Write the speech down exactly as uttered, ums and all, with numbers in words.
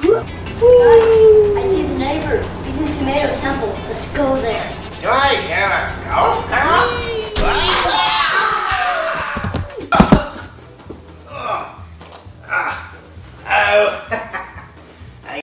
Guys, I see the neighbor. He's in Tomato Temple. Let's go there. Do I hear a ghost now?